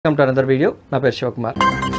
Welcome to another video. నా పేరు Sivakumar.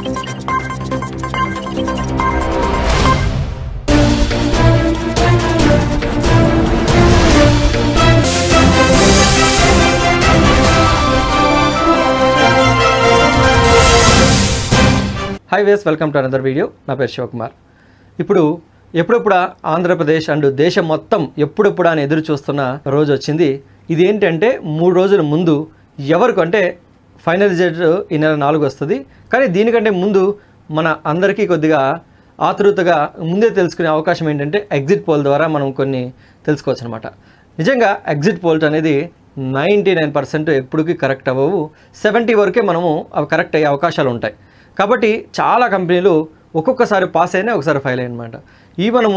Hi viewers, welcome to another video. నా పేరు Sivakumar. ఇప్పుడు ఎప్పుడెప్పుడు ఆంధ్రప్రదేశ్ అండ్ దేశం మొత్తం ఎప్పుడెప్పుడు అని ఎదురు చూస్తున్న రోజు వచ్చింది. ఇది ఏంటంటే 3 రోజుల ముందు ఎవరికి అంటే ఫైనల్ రిజల్ట్ ఈ నెల 4 వస్తుంది. కానీ దీనికంటే ముందు మన అందరికీ కొద్దిగా ఆతృతగా ముందే తెలుసుకునే అవకాశం ఏంటంటే ఎగ్జిట్ పోల్ ద్వారా మనం కొన్ని తెలుసుకోవచ్చు అనమాట. నిజంగా ఎగ్జిట్ పోల్స్ అనేది 99% ఎప్పటికీ కరెక్ట్ అవ్వవు. 70 వరకే మనము అవి కరెక్ట్ అయ్యే అవకాశాలు ఉంటాయి. కాబట్టి చాలా కంపెనీలు ఒక్కొక్కసారి పాస్ అయినా ఒకసారి ఫెయిల్ అయ్యనమాట. ఈ మనము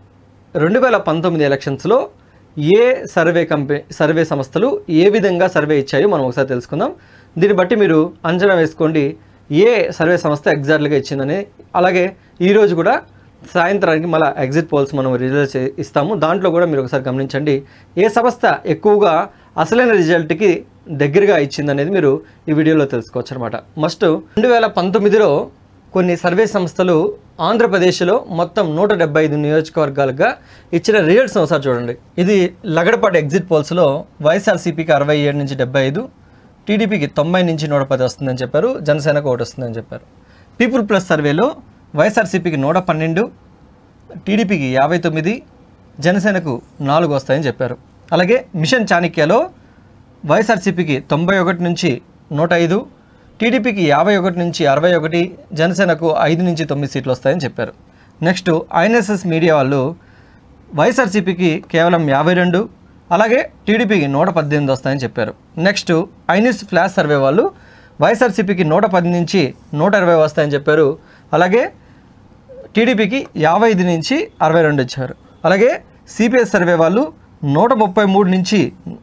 2019 ఎలక్షన్స్లో ఏ సర్వే సంస్థలు ఏ విధంగా సర్వే ఇచ్చాయో మనం ఒకసారి తెలుసుకుందాం. దీన్ని బట్టి మీరు అంచనా వేసుకోండి ఏ సర్వే సంస్థ ఎగ్జాక్ట్గా ఇచ్చిందని. అలాగే ఈరోజు కూడా సాయంత్రానికి మళ్ళీ ఎగ్జిట్ పోల్స్ మనం రిజల్ట్స్ ఇస్తాము. దాంట్లో కూడా మీరు ఒకసారి గమనించండి ఏ సంస్థ ఎక్కువగా అసలైన రిజల్ట్కి దగ్గరగా ఇచ్చిందనేది మీరు ఈ వీడియోలో తెలుసుకోవచ్చు అనమాట. మస్ట్ 2019లో కొన్ని సర్వే సంస్థలు ఆంధ్రప్రదేశ్లో మొత్తం 175 నియోజకవర్గాలుగా ఇచ్చిన రిజల్ట్స్ ఒకసారి చూడండి. ఇది లగడపాటి ఎగ్జిట్ పోల్స్లో వైఎస్ఆర్సీపీకి 67 నుంచి 75, టీడీపీకి 90 నుంచి 110 వస్తుందని చెప్పారు, జనసేనకు 1 వస్తుందని చెప్పారు. పీపుల్ ప్లస్ సర్వేలో వైఎస్ఆర్సీపీకి 112, టీడీపీకి 59, జనసేనకు 4 వస్తాయని చెప్పారు. అలాగే మిషన్ చాణక్యలో వైఎస్ఆర్సీపీకి 91 నుంచి 105, టీడీపీకి 51 నుంచి 61, జనసేనకు 5 నుంచి 9 సీట్లు వస్తాయని చెప్పారు. నెక్స్ట్ ఐఎన్ఎస్ఎస్ మీడియా వాళ్ళు వైఎస్ఆర్సీపీకి కేవలం 52, అలాగే టీడీపీకి 118 వస్తాయని చెప్పారు. నెక్స్ట్ ఐన్యూస్ ఫ్లాష్ సర్వే వాళ్ళు వైఎస్ఆర్సీపీకి 110 నుంచి 120 వస్తాయని చెప్పారు. అలాగే టీడీపీకి 55 నుంచి 62 ఇచ్చారు. అలాగే సిపిఎస్ సర్వే వాళ్ళు 133 నుంచి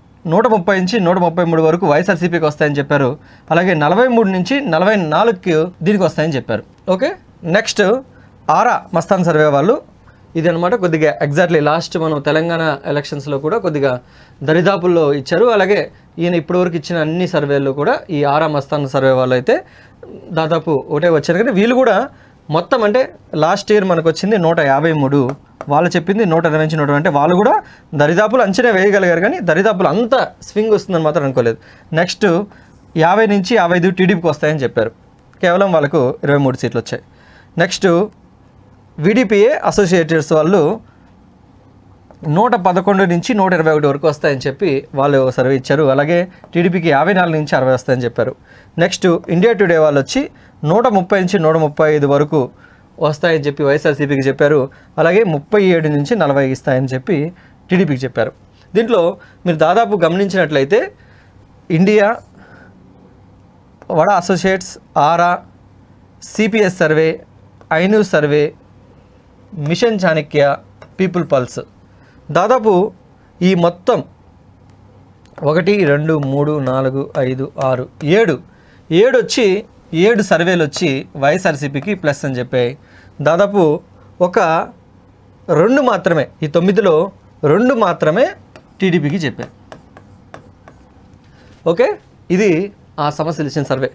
133 వరకు వైఎస్ఆర్సీపీకి వస్తాయని చెప్పారు. అలాగే 43 నుంచి 44కి దీనికి వస్తాయని చెప్పారు. Okay, next Aara Mastan survey వాళ్ళు ఇది అనమాట. కొద్దిగా ఎగ్జాక్ట్లీ లాస్ట్ మనం తెలంగాణ ఎలక్షన్స్లో కూడా కొద్దిగా దరిదాపుల్లో ఇచ్చారు. అలాగే ఈయన ఇప్పటివరకు ఇచ్చిన అన్ని సర్వేల్లో కూడా ఈ ఆరా మస్తాన్ సర్వే వాళ్ళు అయితే దాదాపు ఒకటే వచ్చారు. కానీ వీళ్ళు కూడా మొత్తం అంటే లాస్ట్ ఇయర్ మనకు వచ్చింది 153, వాళ్ళు చెప్పింది 120 నుంచి 120, అంటే వాళ్ళు కూడా దరిదాపులు అంచనా వేయగలిగారు. కానీ దరిదాపులు అంత స్వింగ్ వస్తుందని మాత్రం అనుకోలేదు. నెక్స్ట్ 50 నుంచి 55 టీడీపీకి వస్తాయని చెప్పారు, కేవలం వాళ్ళకు 23 సీట్లు వచ్చాయి. నెక్స్ట్ వీడిపిఏ అసోసియేటెడ్స్ వాళ్ళు 111 నుంచి 121 వరకు వస్తాయని చెప్పి వాళ్ళు సర్వే ఇచ్చారు. అలాగే టీడీపీకి 54 నుంచి 60 వస్తాయని చెప్పారు. నెక్స్ట్ ఇండియా టుడే వాళ్ళు వచ్చి 130 నుంచి 135 వరకు వస్తాయని చెప్పి వైఎస్ఆర్సీపీకి చెప్పారు. అలాగే 37 నుంచి 40 ఇస్తాయని చెప్పి టీడీపీకి చెప్పారు. దీంట్లో మీరు దాదాపు గమనించినట్లయితే India, Vada associates, Aara, CPS survey, iNews survey, mission Chanakya, people pulse దాదాపు ఈ మొత్తం 1 2 3 4 5 6 7 వచ్చి 7 సర్వేలు వచ్చి వైఎస్ఆర్సీపీకి ప్లస్ అని చెప్పాయి. దాదాపు ఒక 2 మాత్రమే, ఈ 9లో 2 మాత్రమే టీడీపీకి చెప్పాయి. ఓకే, ఇది ఆ సమస్యలు ఇచ్చిన సర్వే.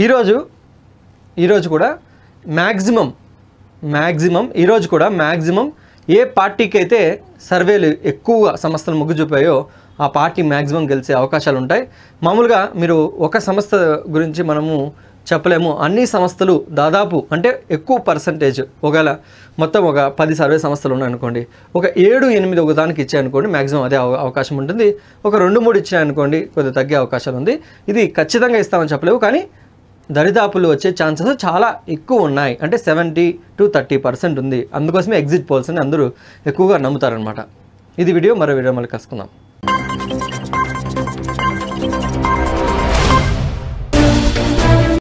ఈరోజు కూడా మ్యాక్సిమం ఈరోజు కూడా మ్యాక్సిమం ఏ పార్టీకి అయితే సర్వేలు ఎక్కువగా సంస్థలు మొగ్గు చూపాయో ఆ పార్టీ మ్యాక్సిమం గెలిచే అవకాశాలు ఉంటాయి. మామూలుగా మీరు ఒక సంస్థ గురించి మనము చెప్పలేము, అన్ని సంస్థలు దాదాపు అంటే ఎక్కువ పర్సంటేజ్, ఒకవేళ మొత్తం ఒక 10 సర్వే సంస్థలు ఉన్నాయనుకోండి, ఒక 7-8 ఒక దానికి ఇచ్చాయనుకోండి మ్యాక్సిమం అదే అవకాశం ఉంటుంది. ఒక 2-3 ఇచ్చాయనుకోండి కొద్దిగా తగ్గే అవకాశాలు ఉంది. ఇది ఖచ్చితంగా ఇస్తామని చెప్పలేవు, కానీ దరిదాపులు వచ్చే ఛాన్సెస్ చాలా ఎక్కువ ఉన్నాయి. అంటే 70 to 30% ఉంది. అందుకోసమే ఎగ్జిట్ పోల్స్ని అందరూ ఎక్కువగా నమ్ముతారనమాట. ఇది వీడియో, మరో వీడియో మళ్ళీ కలుసుకుందాం.